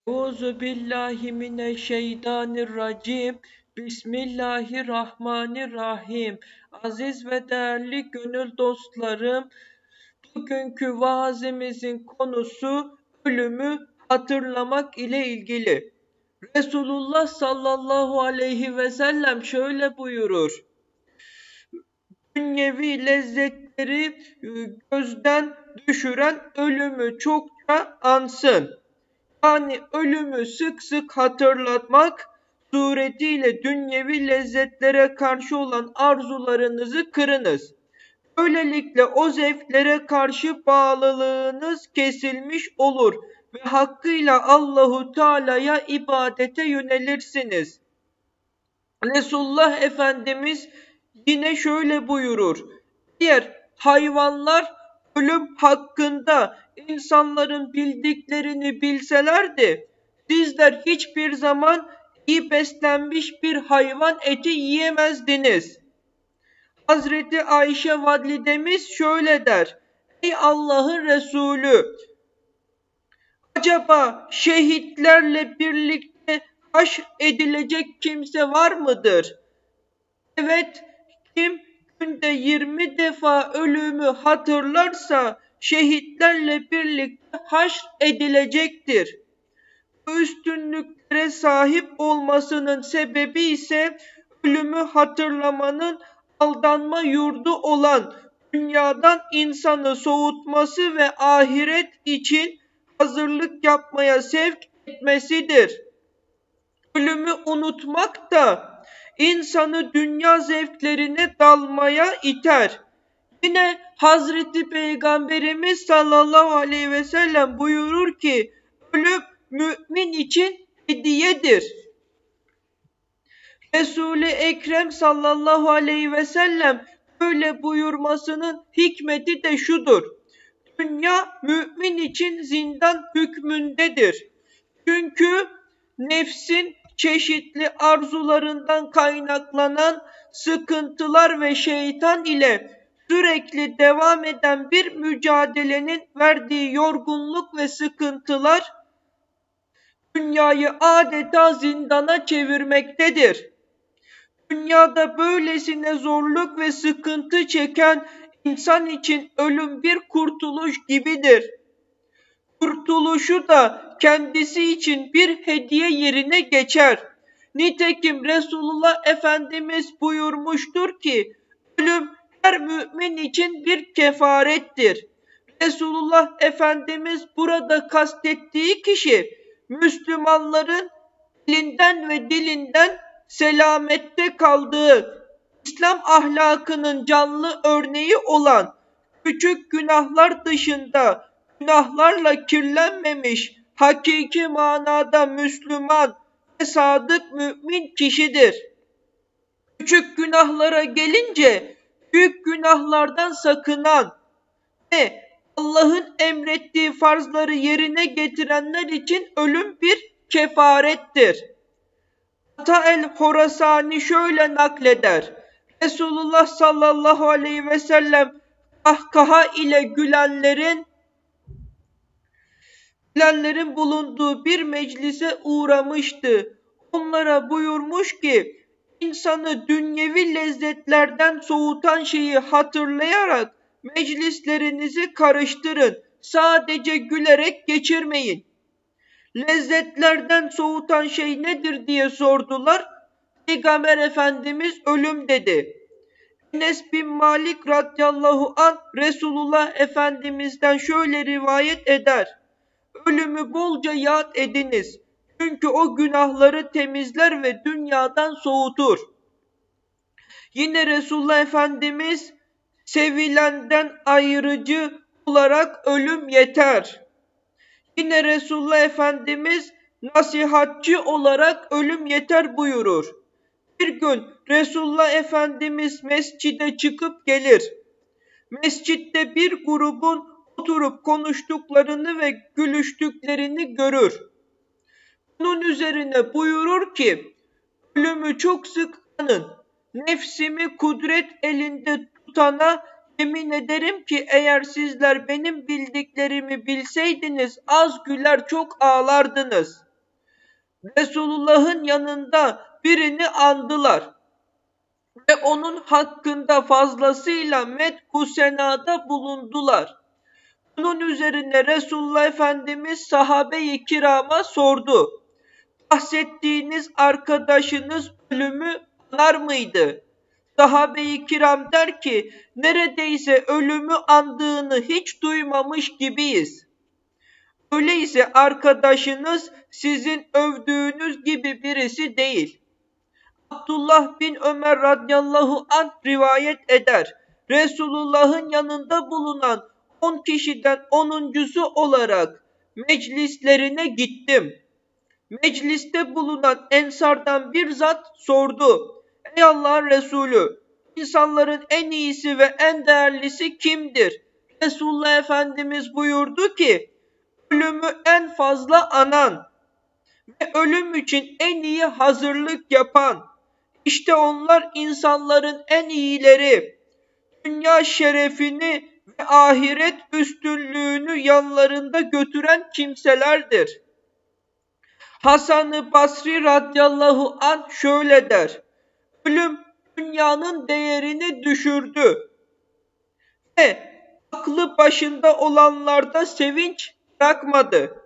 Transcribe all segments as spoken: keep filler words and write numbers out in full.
Euzu billahi mineşşeytanirracim. Bismillahirrahmanirrahim. Aziz ve değerli gönül dostlarım, bugünkü vaazimizin konusu ölümü hatırlamak ile ilgili. Resulullah sallallahu aleyhi ve sellem şöyle buyurur: Dünyevi lezzetleri gözden düşüren ölümü çokça ansın. Yani ölümü sık sık hatırlatmak suretiyle dünyevi lezzetlere karşı olan arzularınızı kırınız. Böylelikle o zevklere karşı bağlılığınız kesilmiş olur ve hakkıyla Allahu Teala'ya ibadete yönelirsiniz. Resulullah Efendimiz yine şöyle buyurur: Eğer hayvanlar ölüm hakkında insanların bildiklerini bilselerdi, sizler hiçbir zaman iyi beslenmiş bir hayvan eti yiyemezdiniz. Hazreti Ayşe validemiz şöyle der: Ey Allah'ın Resulü, acaba şehitlerle birlikte haşr edilecek kimse var mıdır? Evet, kim günde yirmi defa ölümü hatırlarsa şehitlerle birlikte haşr edilecektir. Bu üstünlüklere sahip olmasının sebebi ise ölümü hatırlamanın aldanma yurdu olan dünyadan insanı soğutması ve ahiret için hazırlık yapmaya sevk etmesidir. Ölümü unutmak da insanı dünya zevklerine dalmaya iter. Yine Hazreti Peygamberimiz sallallahu aleyhi ve sellem buyurur ki, ölüm mümin için hediyedir. Resul-i Ekrem sallallahu aleyhi ve sellem böyle buyurmasının hikmeti de şudur: dünya mümin için zindan hükmündedir. Çünkü nefsin çeşitli arzularından kaynaklanan sıkıntılar ve şeytan ile sürekli devam eden bir mücadelenin verdiği yorgunluk ve sıkıntılar dünyayı adeta zindana çevirmektedir. Dünyada böylesine zorluk ve sıkıntı çeken insan için ölüm bir kurtuluş gibidir. Kurtuluşu da kendisi için bir hediye yerine geçer. Nitekim Resulullah Efendimiz buyurmuştur ki, ölüm her mümin için bir kefarettir. Resulullah Efendimiz burada kastettiği kişi, Müslümanların elinden ve dilinden selamette kaldığı, İslam ahlakının canlı örneği olan, küçük günahlar dışında günahlarla kirlenmemiş, hakiki manada Müslüman ve sadık mümin kişidir. Küçük günahlara gelince, büyük günahlardan sakınan ve Allah'ın emrettiği farzları yerine getirenler için ölüm bir kefarettir. Ata el-Horasani şöyle nakleder: Resulullah sallallahu aleyhi ve sellem kahkaha ile gülenlerin gülenlerin bulunduğu bir meclise uğramıştı. Onlara buyurmuş ki, insanı dünyevi lezzetlerden soğutan şeyi hatırlayarak meclislerinizi karıştırın. Sadece gülerek geçirmeyin. Lezzetlerden soğutan şey nedir diye sordular. Peygamber Efendimiz ölüm dedi. Enes bin Malik radıyallahu anh Resulullah Efendimiz'den şöyle rivayet eder: Ölümü bolca yad ediniz. Çünkü o günahları temizler ve dünyadan soğutur. Yine Resulullah Efendimiz, sevilenden ayrıcı olarak ölüm yeter. Yine Resulullah Efendimiz, nasihatçı olarak ölüm yeter buyurur. Bir gün Resulullah Efendimiz mescide çıkıp gelir. Mescitte bir grubun oturup konuştuklarını ve gülüştüklerini görür. Bunun üzerine buyurur ki, ölümü çok sık anın. Nefsimi kudret elinde tutana yemin ederim ki eğer sizler benim bildiklerimi bilseydiniz az güler çok ağlardınız. Resulullah'ın yanında birini andılar ve onun hakkında fazlasıyla medh-u senada bulundular. Bunun üzerine Resulullah Efendimiz sahabe-i kirama sordu. Bahsettiğiniz arkadaşınız ölümü anar mıydı? Sahabe-i kiram der ki, neredeyse ölümü andığını hiç duymamış gibiyiz. Öyleyse arkadaşınız sizin övdüğünüz gibi birisi değil. Abdullah bin Ömer radıyallahu anh rivayet eder. Resulullah'ın yanında bulunan on kişiden onuncusu olarak meclislerine gittim. Mecliste bulunan ensardan bir zat sordu. Ey Allah'ın Resulü, insanların en iyisi ve en değerlisi kimdir? Resulullah Efendimiz buyurdu ki, ölümü en fazla anan ve ölüm için en iyi hazırlık yapan, işte onlar insanların en iyileri, dünya şerefini ve ahiret üstünlüğünü yanlarında götüren kimselerdir. Hasan-ı Basri radıyallahu anh şöyle der, ölüm dünyanın değerini düşürdü ve aklı başında olanlarda sevinç bırakmadı.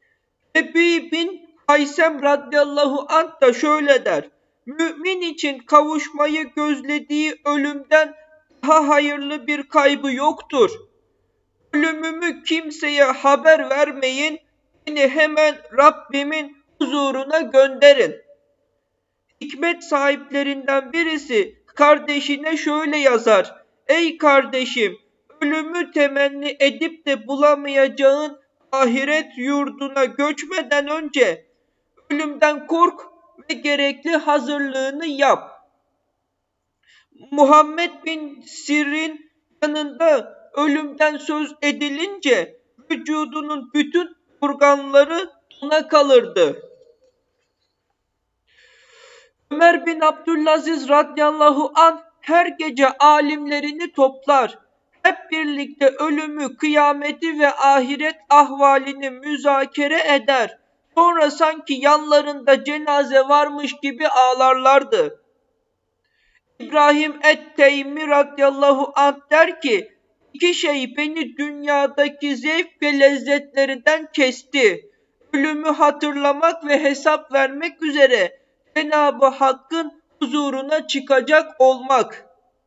Ebi bin Haysem radıyallahu anh da şöyle der, mümin için kavuşmayı gözlediği ölümden daha hayırlı bir kaybı yoktur. Ölümümü kimseye haber vermeyin, beni hemen Rabbimin huzuruna gönderin. Hikmet sahiplerinden birisi kardeşine şöyle yazar, ey kardeşim, ölümü temenni edip de bulamayacağın ahiret yurduna göçmeden önce ölümden kork ve gerekli hazırlığını yap. Muhammed bin Sirrin yanında ölümden söz edilince vücudunun bütün organları ona kalırdı. Ömer bin Abdülaziz radıyallahu anh her gece alimlerini toplar. Hep birlikte ölümü, kıyameti ve ahiret ahvalini müzakere eder. Sonra sanki yanlarında cenaze varmış gibi ağlarlardı. İbrahim et-Teymi radıyallahu anh der ki, iki şey beni dünyadaki zevk ve lezzetlerinden kesti. Ölümü hatırlamak ve hesap vermek üzere Cenab-ı Hakk'ın huzuruna çıkacak olmak.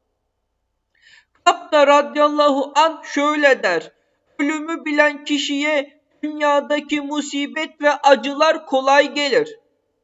Kabda radıyallahu anh şöyle der, ölümü bilen kişiye dünyadaki musibet ve acılar kolay gelir.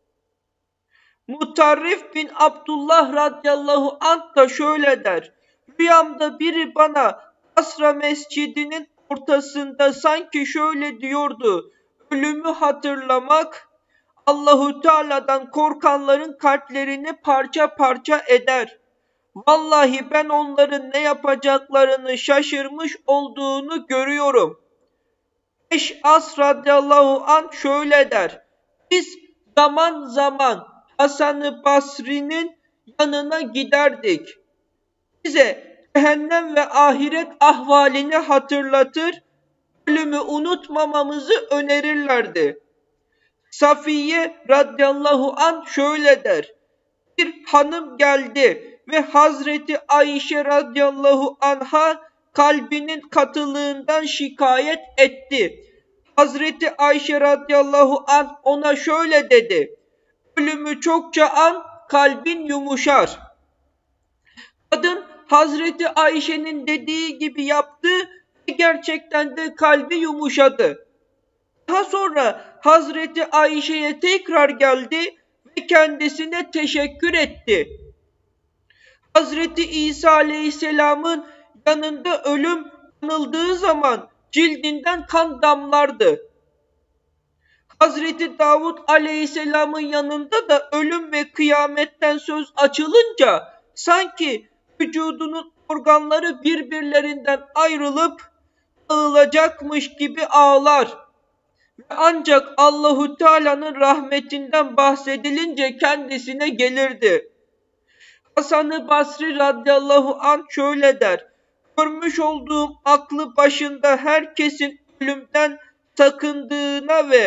Mutarrif bin Abdullah radıyallahu anh da şöyle der, rüyamda biri bana Basra mescidinin ortasında sanki şöyle diyordu, ölümü hatırlamak Allahu Teala'dan korkanların kalplerini parça parça eder. Vallahi ben onların ne yapacaklarını şaşırmış olduğunu görüyorum. Eş'as radıyallahu anh şöyle der, biz zaman zaman Hasan-ı Basri'nin yanına giderdik. Bize cehennem ve ahiret ahvalini hatırlatır, ölümü unutmamamızı önerirlerdi. Safiye radıyallahu anh şöyle der, bir hanım geldi ve Hazreti Ayşe radıyallahu anha kalbinin katılığından şikayet etti. Hazreti Ayşe radıyallahu anh ona şöyle dedi, ölümü çokça an, kalbin yumuşar. Kadın Hazreti Ayşe'nin dediği gibi yaptı ve gerçekten de kalbi yumuşadı. Daha sonra Hazreti Ayşe'ye tekrar geldi ve kendisine teşekkür etti. Hazreti İsa Aleyhisselam'ın yanında ölüm anıldığı zaman cildinden kan damlardı. Hazreti Davud Aleyhisselam'ın yanında da ölüm ve kıyametten söz açılınca sanki vücudunun organları birbirlerinden ayrılıp dağılacakmış gibi ağlar. Ve ancak Allahu Teala'nın rahmetinden bahsedilince kendisine gelirdi. Hasan-ı Basri radıyallahu anh şöyle der, görmüş olduğum aklı başında herkesin ölümden sakındığına ve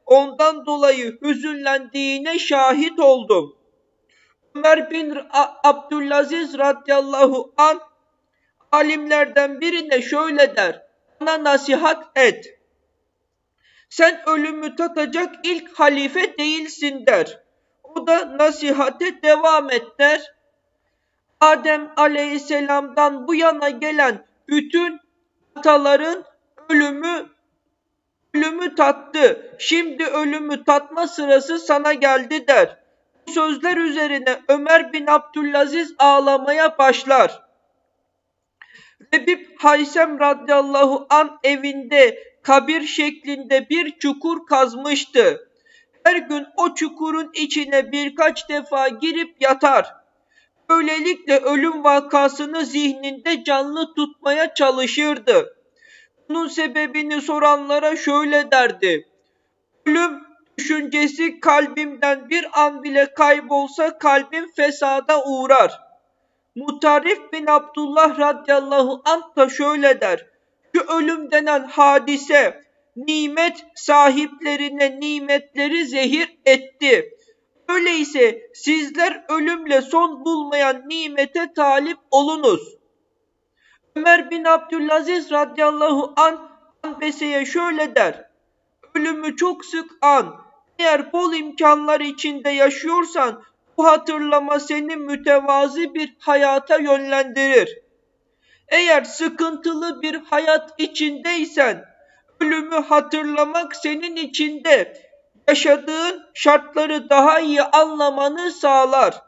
ondan dolayı hüzünlendiğine şahit oldum. Ömer bin Abdülaziz radıyallahu anh alimlerden birine şöyle der: bana nasihat et. Sen ölümü tatacak ilk halife değilsin der. O da nasihate devam et der. Adem aleyhisselamdan bu yana gelen bütün ataların ölümü ölümü tattı. Şimdi ölümü tatma sırası sana geldi der. Bu sözler üzerine Ömer bin Abdülaziz ağlamaya başlar. Rebib Haysem radıyallahu an evinde kabir şeklinde bir çukur kazmıştı. Her gün o çukurun içine birkaç defa girip yatar. Böylelikle ölüm vakasını zihninde canlı tutmaya çalışırdı. Bunun sebebini soranlara şöyle derdi: ölüm düşüncesi kalbimden bir an bile kaybolsa kalbim fesada uğrar. Mutarrif bin Abdullah radıyallahu anh da şöyle der: şu ölüm denen hadise nimet sahiplerine nimetleri zehir etti. Öyleyse sizler ölümle son bulmayan nimete talip olunuz. Ömer bin Abdülaziz radıyallahu anh Anbese'ye şöyle der: ölümü çok sık an. Eğer bol imkanlar içinde yaşıyorsan bu hatırlama seni mütevazi bir hayata yönlendirir. Eğer sıkıntılı bir hayat içindeysen ölümü hatırlamak senin içinde yaşadığın şartları daha iyi anlamanı sağlar.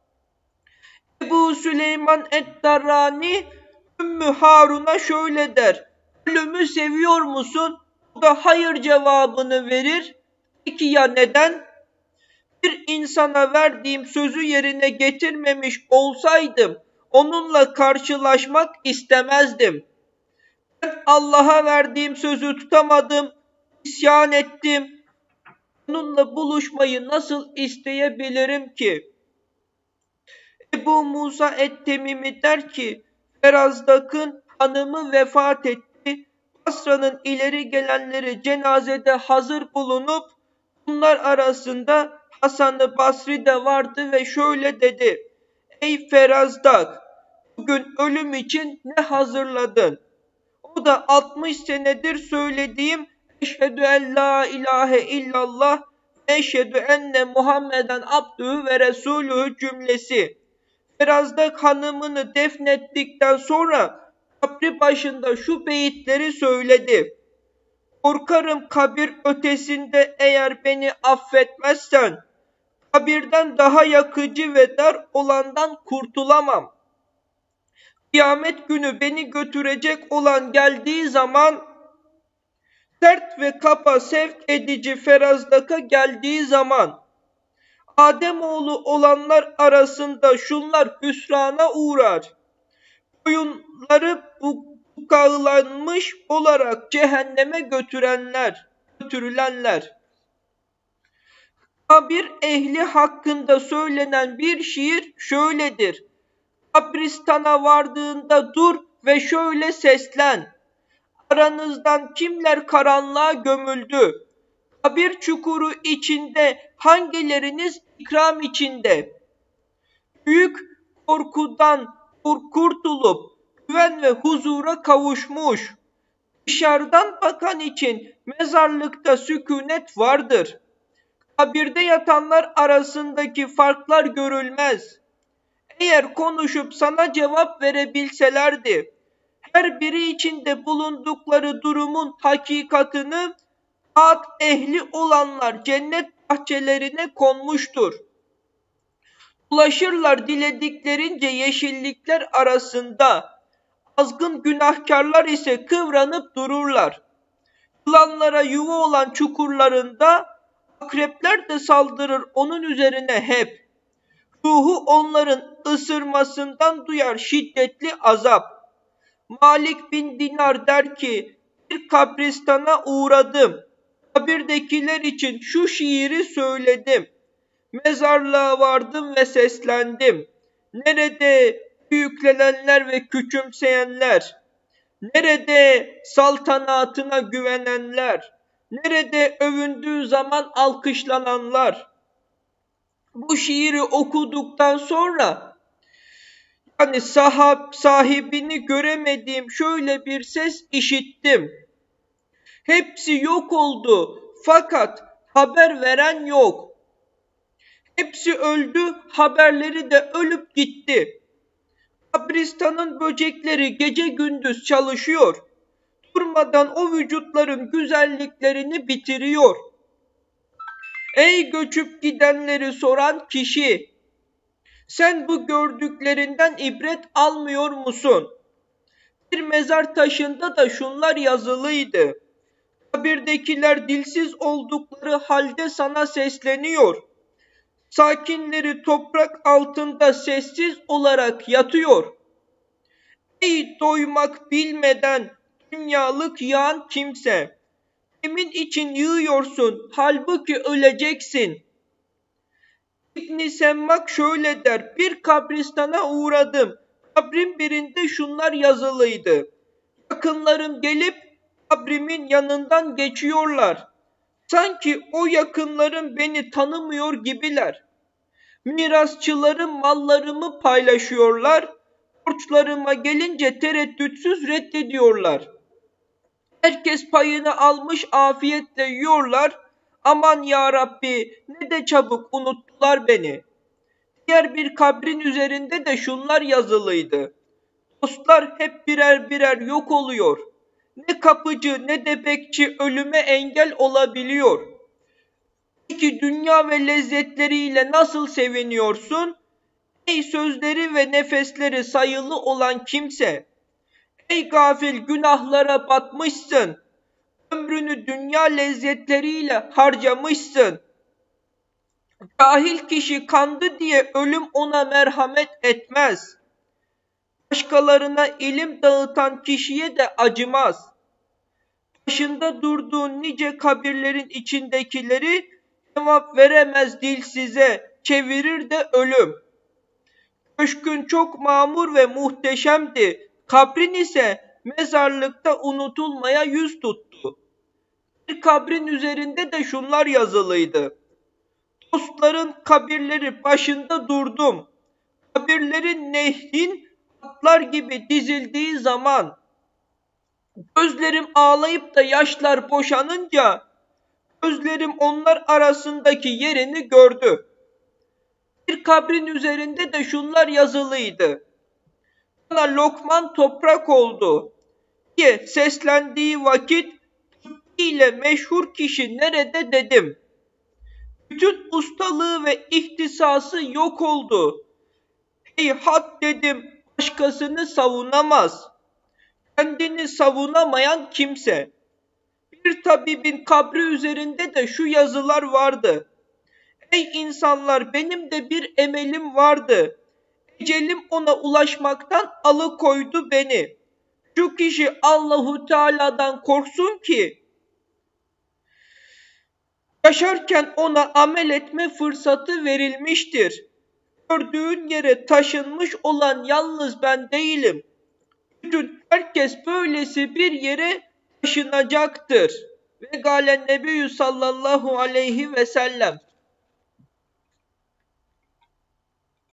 Ebu Süleyman et-Darrani Ümmü Harun'a şöyle der: ölümü seviyor musun? O da hayır cevabını verir. Peki ya neden? Bir insana verdiğim sözü yerine getirmemiş olsaydım onunla karşılaşmak istemezdim. Ben Allah'a verdiğim sözü tutamadım, isyan ettim. Onunla buluşmayı nasıl isteyebilirim ki? Ebu Musa et-Temimi der ki, Ferazdak'ın hanımı vefat etti. Basra'nın ileri gelenleri cenazede hazır bulunup bunlar arasında Hasan-ı Basri de vardı ve şöyle dedi: ey Ferazdak, bugün ölüm için ne hazırladın? O da altmış senedir söylediğim eşhedü en la ilahe illallah eşhedü enne Muhammeden abdühü ve resulühü cümlesi. Ferazdak hanımını defnettikten sonra kabri başında şu beyitleri söyledi: korkarım kabir ötesinde eğer beni affetmezsen kabirden daha yakıcı ve dar olandan kurtulamam. Kıyamet günü beni götürecek olan geldiği zaman, sert ve kapa sevk edici Ferazdak'a geldiği zaman, Ademoğlu olanlar arasında şunlar hüsrana uğrar. Boyunları bukağılanmış olarak cehenneme götürenler, götürülenler. Kabir ehli hakkında söylenen bir şiir şöyledir: kabristana vardığında dur ve şöyle seslen: aranızdan kimler karanlığa gömüldü? Kabir çukuru içinde hangileriniz ikram içinde? Büyük korkudan kurtulup güven ve huzura kavuşmuş. Dışarıdan bakan için mezarlıkta sükunet vardır. Kabirde yatanlar arasındaki farklar görülmez. Eğer konuşup sana cevap verebilselerdi, her biri içinde bulundukları durumun hakikatını taat ehli olanlar cennet bahçelerine konmuştur. Ulaşırlar dilediklerince yeşillikler arasında, azgın günahkarlar ise kıvranıp dururlar. Yılanlara yuva olan çukurlarında akrepler de saldırır onun üzerine hep. Ruhu onların ısırmasından duyar şiddetli azap. Malik bin Dinar der ki, bir kabristana uğradım. Kabirdekiler için şu şiiri söyledim. Mezarlığa vardım ve seslendim. Nerede büyüklenenler ve küçümseyenler? Nerede saltanatına güvenenler? Nerede övündüğü zaman alkışlananlar. Bu şiiri okuduktan sonra yani sahab, sahibini göremediğim şöyle bir ses işittim. Hepsi yok oldu fakat haber veren yok. Hepsi öldü, haberleri de ölüp gitti. Kabristanın böcekleri gece gündüz çalışıyor. Durmadan o vücutların güzelliklerini bitiriyor. Ey göçüp gidenleri soran kişi, sen bu gördüklerinden ibret almıyor musun? Bir mezar taşında da şunlar yazılıydı. Kabirdekiler dilsiz oldukları halde sana sesleniyor. Sakinleri toprak altında sessiz olarak yatıyor. Ey doymak bilmeden dünyalık yağan kimse, kimin için yığıyorsun halbuki öleceksin. İbn-i Semmak şöyle der, bir kabristana uğradım. Kabrin birinde şunlar yazılıydı. Yakınlarım gelip kabrimin yanından geçiyorlar. Sanki o yakınlarım beni tanımıyor gibiler. Mirasçılarım mallarımı paylaşıyorlar. Borçlarıma gelince tereddütsüz reddediyorlar. Herkes payını almış afiyetle yiyorlar. Aman ya Rabbi ne de çabuk unuttular beni. Diğer bir kabrin üzerinde de şunlar yazılıydı. Dostlar hep birer birer yok oluyor. Ne kapıcı ne de bekçi ölüme engel olabiliyor. Peki dünya ve lezzetleriyle nasıl seviniyorsun? Ey sözleri ve nefesleri sayılı olan kimse! Ey gafil günahlara batmışsın! Ömrünü dünya lezzetleriyle harcamışsın. Cahil kişi kandı diye ölüm ona merhamet etmez. Başkalarına ilim dağıtan kişiye de acımaz. Başında durduğun nice kabirlerin içindekileri cevap veremez dil size, çevirir de ölüm. Köşkün çok mamur ve muhteşemdi. Kabrin ise mezarlıkta unutulmaya yüz tuttu. Bir kabrin üzerinde de şunlar yazılıydı. Dostların kabirleri başında durdum. Kabirlerin nehrin atlar gibi dizildiği zaman, gözlerim ağlayıp da yaşlar boşanınca, gözlerim onlar arasındaki yerini gördü. Bir kabrin üzerinde de şunlar yazılıydı. Bana Lokman toprak oldu diye seslendiği vakit ile meşhur kişi nerede dedim. Bütün ustalığı ve ihtisası yok oldu. Heyhat dedim, başkasını savunamaz. Kendini savunamayan kimse. Bir tabibin kabri üzerinde de şu yazılar vardı. Ey insanlar, benim de bir emelim vardı. Ecelim ona ulaşmaktan alıkoydu beni. Şu kişi Allahu Teala'dan korksun ki yaşarken ona amel etme fırsatı verilmiştir. Gördüğün yere taşınmış olan yalnız ben değilim. Bütün herkes böylesi bir yere taşınacaktır. Ve galen Nebiyyü sallallahu aleyhi ve sellem.